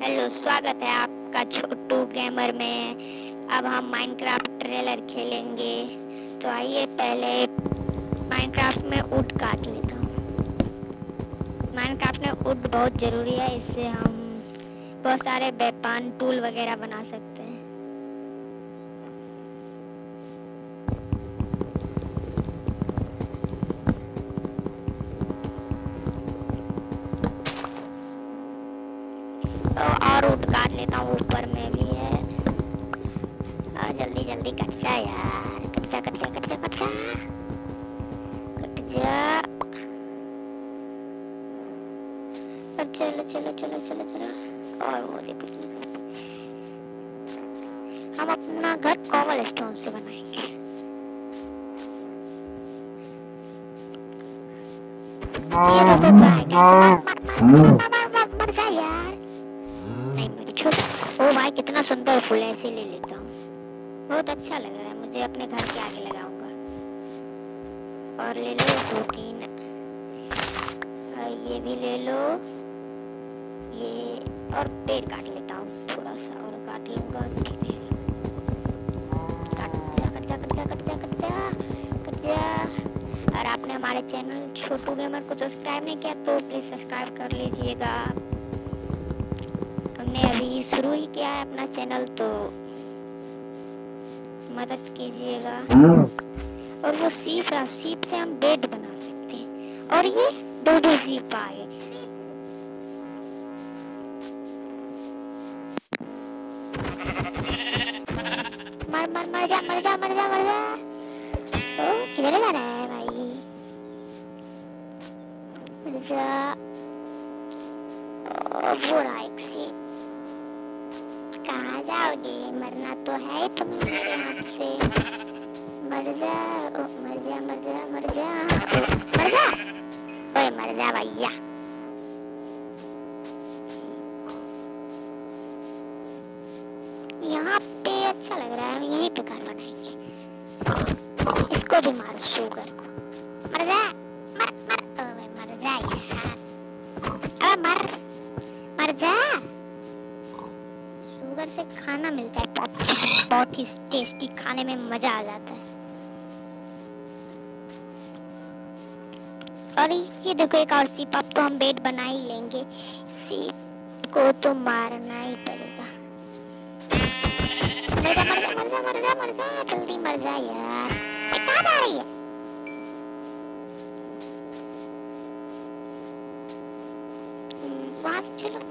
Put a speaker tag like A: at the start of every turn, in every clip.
A: Hello, स्वागत है आपका छोटू गेमर में। अब हम माइनक्राफ्ट ट्रेलर खेलेंगे। तो आइए पहले माइनक्राफ्ट में वुड काट लेता हूँ। माइनक्राफ्ट में वुड बहुत ज़रूरी है, इससे हम बहुत सारे वेपन टूल वगैरह बना सकते हैं। तो और वुड काट लेता हूँ, ऊपर में भी है। और जल्दी जल्दी कट जा यार, कट जा कट जा कट जा कट जा कट जा। चलो चलो चलो चलो चलो। और वो देखो, हम अपना घर कॉबल स्टोन से बनाएंगे। ये देखो मर जा यार। नहीं मेरी छोटा। ओ भाई कितना सुंदर फूल है, ऐसे ले लेता हूँ। बहुत अच्छा लग रहा है मुझे, अपने घर के आगे लगाऊंगा। और ले लो 2-3। ये भी ले लो। ये और पेड़ काट लेता हूँ, थोड़ा सा और काट लूंगा। कट जा कट जा कट जा कट जा कट जा। और आपने हमारे चैनल छोटू गेमर को सब्सक्राइब नहीं किया तो प्लीज सब्सक्राइब कर लीजिएगा। हमने अभी शुरू ही किया है अपना चैनल, तो मदद कीजिएगा। और वो सीप से हम बेड बना सकते हैं। और ये 2 सीप आ गए। मर मर मर जा मर जा मर जा मर जा। ओ किधर जा रहा है भाई? मर जा। वो रहा एक सीप। कहाँ जाओगे? मरना तो है तुम्हें हाथ से। मर जा मर जा मर जा मर जा मर जा। ओए मर जा भैया। यहाँ पे अच्छा लग रहा है, यहीं पे घर बनाएंगे। इसको भी मार, शुगर को। मर जा मर मर। ओए मर जा यार। अबे मर मर जा। शुगर से खाना मिलता है, बहुत ही टेस्टी, खाने में मजा आ जाता है। और ये देखो एक और सीप। अब तो हम बेड बना ही लेंगे, सीप को तो मारना ही पड़ेगा। मर जा मर जा मर जा मर जा मर जा, जल्दी मर जा यार। कहाँ जा रही है? वहाँ से चलो।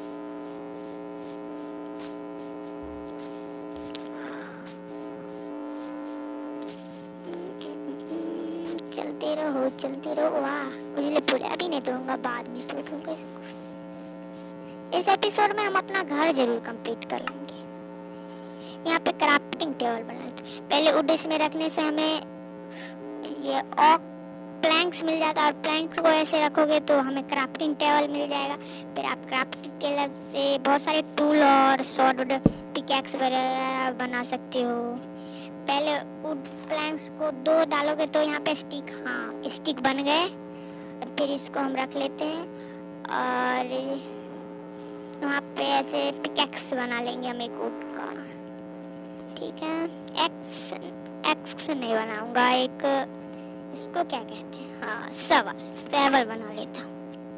A: चलते रहो। वाह, मुझे पूरा अभी नहीं दूंगा, बाद में दूंगा इसको। इस एपिसोड में हम अपना घर जरूर कंप्लीट कर लेंगे। यहाँ पे क्राफ्टिंग टेबल बनाए। पहले वुड इसमें रखने से हमें ये ऑक प्लैंक्स मिल जाता है, और प्लैंक्स को ऐसे रखोगे तो हमें क्राफ्टिंग टेबल मिल जाएगा। फिर आप क्राफ्टिंग टेबल से बहुत सारे टूल और सॉर्ड, पिकैक्स वगैरह बना सकते हो। पहले वुड प्लैंक्स को 2 डालोगे तो यहाँ पे स्टिक बन गए। और फिर इसको हम रख लेते हैं और वहाँ पे ऐसे पिकैक्स बना लेंगे हम एक वुड का। ठीक है, एक्स नहीं बनाऊंगा, एक इसको क्या कहते हैं, हाँ सेवल बना लेता हूँ।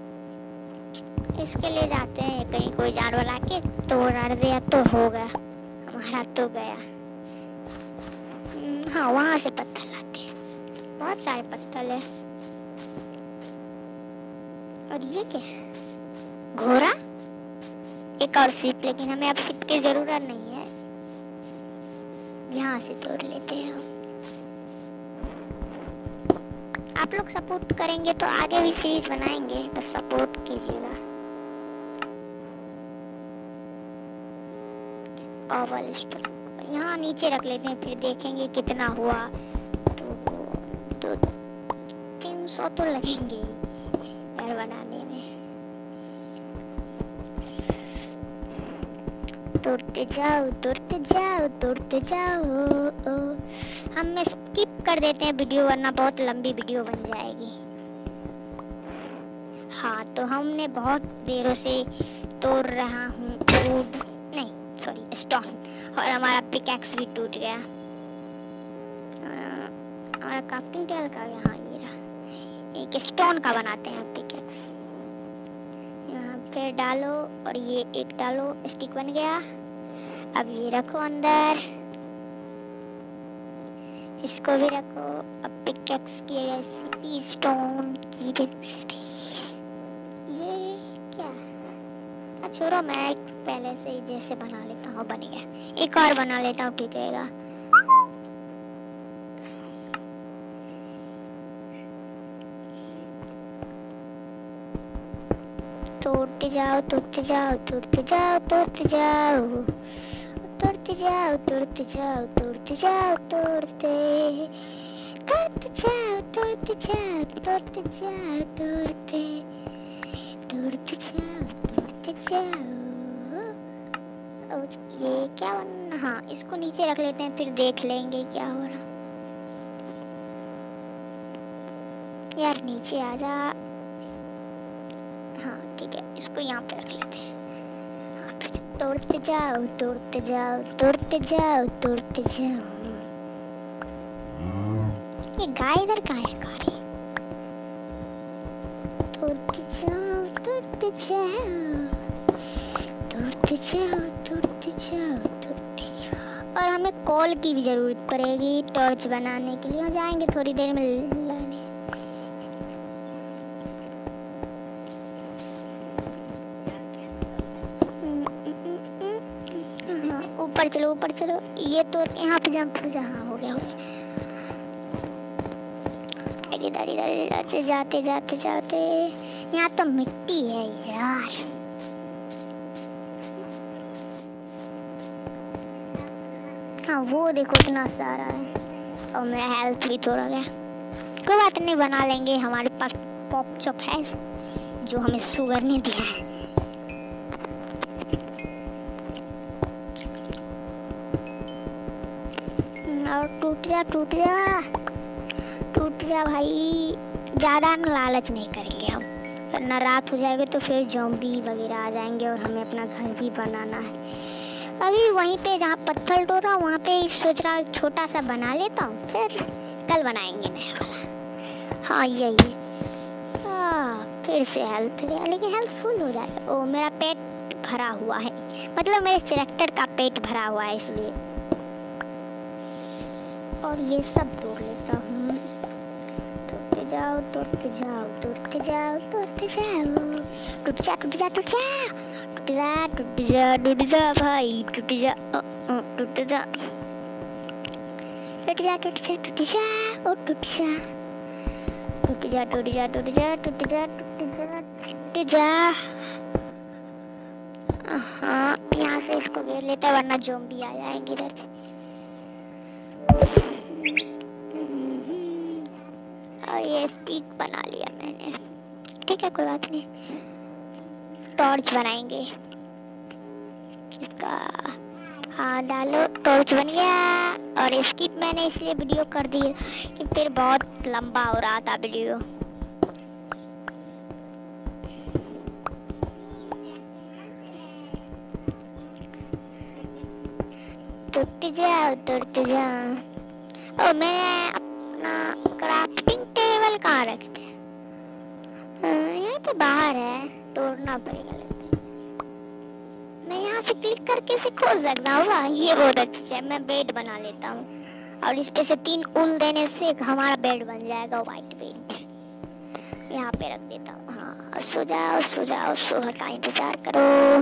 A: इसके लिए जाते हैं, कहीं कोई जानवर आके तोड़ दिया तो हो गया, हमारा तो गया। हाँ, वहाँ से पत्थर लाते हैं, बहुत सारे पत्थर है। और ये क्या है? घोड़ा, एक और सीप, लेकिन हमें अब सीप की जरूरत नहीं है। यहाँ से तोड़ लेते हैं हम। आप लोग सपोर्ट करेंगे तो आगे भी सीरीज बनाएंगे, बस सपोर्ट कीजिएगा। ओवल स्टोन यहाँ नीचे रख लेते हैं, फिर देखेंगे कितना हुआ। तो 300 तो लगेंगे घर बनाने में। तोड़ते जाओ तोड़ते जाओ तोड़ते जाओ। हम स्किप कर देते हैं वीडियो, वरना बहुत लंबी वीडियो बन जाएगी। हाँ, तो हमने बहुत देरों से तोड़ रहा हूँ वुड, नहीं सॉरी स्टोन, और हमारा पिकैक्स भी टूट गया। हमारा क्राफ्टिंग टेबल का गया, हाँ ये रहा। एक स्टोन का बनाते हैं पिकैक्स। यहाँ पे डालो और ये एक डालो, स्टिक बन गया। अब ये रखो अंदर, इसको भी रखो। अब पिकैक्स की रेसिपी, स्टोन की रेसिपी, ये क्या? छोड़ो, मैं पहले से ही जैसे बना लेता हूँ बन गया। एक और बना लेता हूँ, ठीक रहेगा। तोड़ते जाओ तोड़ते जाओ तोड़ते जाओ तोड़ते जाओ तोड़ते जाओ तोड़ते जाओ तोड़ते जाओ तोड़ते जाओ तोड़ते जाओ तोड़ते जाओ तोड़ते तोड़ते जाओ तोड़ते जाओ। ये क्या बनना, हाँ इसको नीचे रख लेते हैं, फिर देख लेंगे क्या हो रहा। यार नीचे आ जा, हाँ ठीक है, इसको यहाँ पे रख लेते हैं। हाँ फिर तोड़ते जाओ तोड़ते जाओ तोड़ते जाओ तोड़ते जाओ। ये गाय इधर कहाँ है? गाड़ी तोड़ते जाओ तोड़ते जाओ तोड़ते जाओ तोड़ते जाओ तोड़ते जाओ। और हमें कॉल की भी जरूरत पड़ेगी टॉर्च बनाने के लिए। हम जाएंगे थोड़ी देर में लाने। ऊपर चलो ऊपर चलो, ये तो यहाँ पे जंप हो जा। हाँ हो गया हो गया। इधर इधर इधर से जाते जाते जाते, यहाँ तो मिट्टी है यार। हाँ वो देखो इतना सारा है, और मेरा हेल्थ भी थोड़ा गया। कोई बात नहीं, बना लेंगे। हमारे पास पॉप चॉप है जो हमें शुगर ने दिया है। और टूट जा टूट जा टूट जा भाई। ज़्यादा लालच नहीं करेंगे हम, वरना रात हो जाएगी तो फिर ज़ॉम्बी वगैरह आ जाएंगे और हमें अपना घर भी बनाना है। अभी वहीं पे जहाँ पत्थर तोड़ा वहाँ पे सोच रहा हूँ छोटा सा बना लेता हूँ, फिर कल बनाएंगे नया वाला। हाँ यही फिर से हेल्थ गया, लेकिन हेल्थ फुल हो जाएगा। ओ मेरा पेट भरा हुआ है, मतलब मेरे कैरेक्टर का पेट भरा हुआ है इसलिए। और ये सब तोड़ लेता हूँ। तोड़ते जाओ तोड़ते जाओ तोड़ते जाओ तोड़ते जाओ। टूट जा टूट जा टूट जा टूट जा टूट जा टूट जा भाई टूट जा टूट जा टूट जा टूट जा टूट जा ओ टूट जा टूट जा टूट जा टूट जा टूट जा टूट जा टूट जा। हाँ यहाँ से इसको घेर लेते हैं, वरना ज़ॉम्बी आ जाएंगे इधर से। और ये स्टिक बना लिया मैंने, ठीक है कोई बात नहीं। टॉर्च बनाएंगे इसका। हाँ डालो, टॉर्च बन गया। और स्किप मैंने इसलिए वीडियो कर दी कि फिर बहुत लंबा हो रहा था वीडियो। तुरते जाओ तुरते जाओ। और मैं अपना क्राफ्टिंग टेबल कहाँ रखते हैं? यहाँ पे बाहर है, तोड़ना पड़ेगा लगता है। मैं यहाँ से क्लिक करके इसे खोल सकता हूँ। ये बहुत अच्छा है, मैं बेड बना लेता हूँ और इस पे से 3 ऊल देने से हमारा बेड बन जाएगा, वाइट बेड। यहाँ पे रख देता हूँ। हाँ सो जाओ सो जाओ, सुबह का इंतजार करो।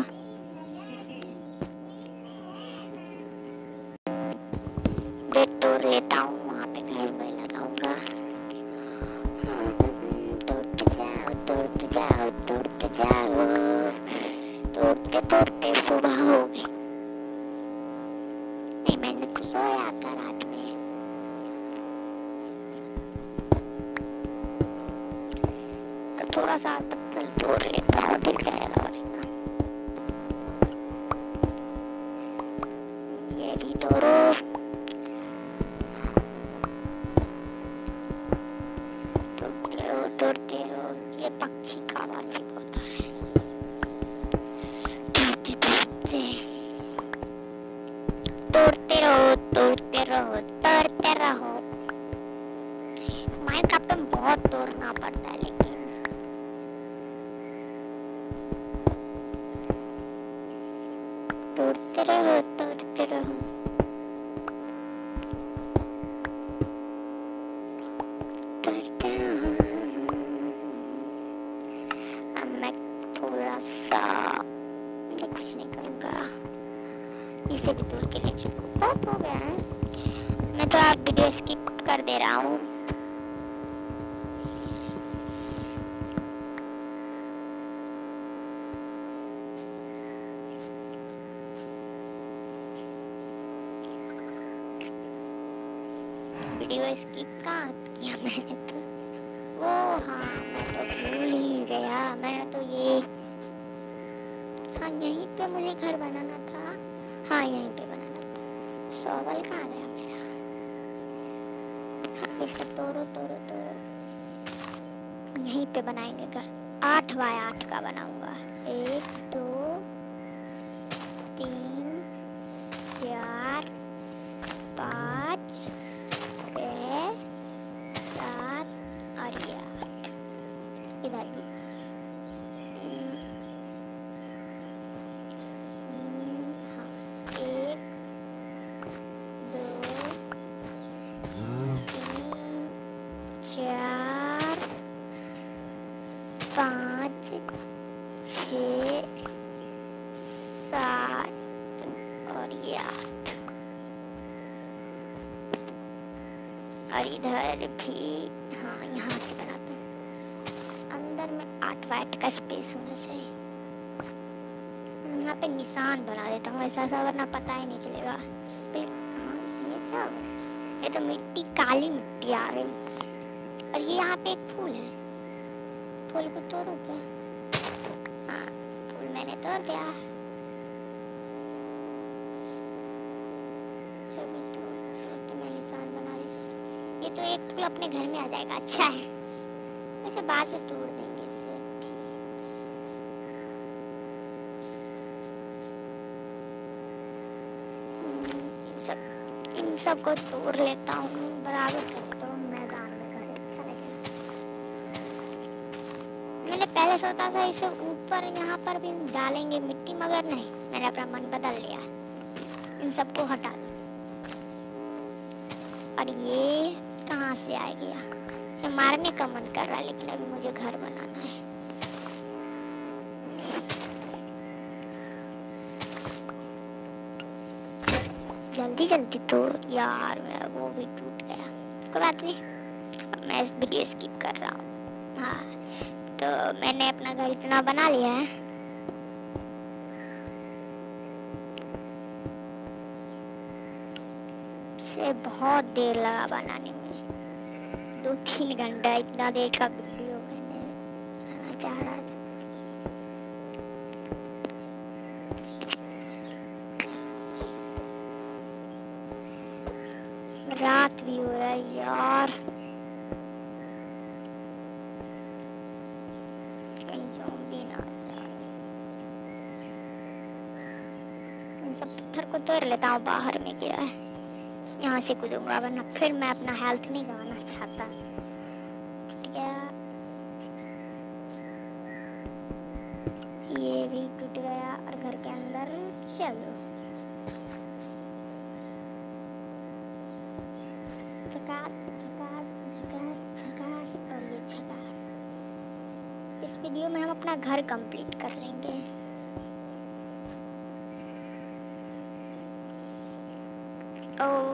A: बेड तोड़ लेता हूँ, वहाँ पे घर में लगाऊंगा। तोड़ते जाओ तोड़ते जाओ तोड़ते जाओ तोड़ते तोड़ते सुबह हो गई। नहीं मैंने तो सोया था रात में। तो थोड़ा सा पत्थर तोड़ लेता हूँ, दिख जाएगा। ये भी तोड़ो। तोड़ते रहो। ये पक्षी का आवाज भी बहुत आ रहा है। तोड़ते रहो, तोड़ते रहो, तोड़ते रहो। माइनक्राफ्ट में बहुत तोड़ना पड़ता है, लेकिन तोड़ते रहो, तोड़ते रहो। अब मैं थोड़ा सा कुछ नहीं करूँगा, इसे भी तोड़ के ले चुका। बहुत हो गया है, मैं तो आप वीडियो स्किप कर दे रहा हूँ। वीडियो स्किप कहाँ किया मैंने तो, वो हाँ मैं तो भूल ही गया। मैंने तो ये, हाँ यहीं पे मुझे घर बनाना था। हाँ यहीं पे बनाना था। शॉवल कहाँ गया मेरा? हाँ इसको तोड़ो तोड़ो तोड़ो। यहीं पे बनाएंगे घर। 8 बाय 8 का बनाऊंगा। 1 2 3 4 5 6 7 और ये 8। इधर भी हाँ 1 2 3 4 5 6 7 और ये 8। और इधर भी हाँ यहाँ से बनाते हैं। अंदर में 8 बाय 8 का स्पेस होना चाहिए। यहाँ पे निशान बना देता हूँ ऐसा सा, वरना पता ही नहीं चलेगा। हाँ ये क्या, ये तो मिट्टी, काली मिट्टी आ गई। और ये यहाँ पे एक फूल है, फूल को तोड़ू क्या? हाँ फूल मैंने तोड़ दिया। तो मैं निशान बना रही। ये तो एक फूल अपने घर में आ जाएगा, अच्छा है। वैसे बाद में तोड़ देंगे इसे। इन सब को तोड़ लेता हूँ, बराबर करता हूँ मैदान में घर। अच्छा लगेगा। मैंने पहले सोचा था इसे ऊपर यहाँ पर भी डालेंगे मिट्टी, मगर नहीं, मैंने अपना मन बदल लिया। इन सबको हटा दो। और ये कहाँ से आ गया? ये मारने का मन कर रहा है, लेकिन अभी मुझे घर बनाना है। जल्दी जल्दी तो यार, मेरा वो भी टूट गया। कोई बात नहीं, मैं इस वीडियो स्किप कर रहा हूँ। हाँ तो मैंने अपना घर इतना बना लिया है। से बहुत देर लगा बनाने में, 2-3 घंटा। इतना देर का वीडियो मैंने बनाना चाह रहा था। रात भी हो रहा है यार, कहीं ज़ॉम्बी ना आ जाए। इन सब पत्थर को तोड़ लेता हूँ, बाहर में गिरा है। यहाँ से कूदूंगा, वरना फिर मैं अपना हेल्थ नहीं गंवाना चाहता। ठीक है, ये भी टूट गया। और घर के अंदर चलो, झकास झकास झकास झकास और ये झकास। इस वीडियो में हम अपना घर कंप्लीट कर लेंगे। ओ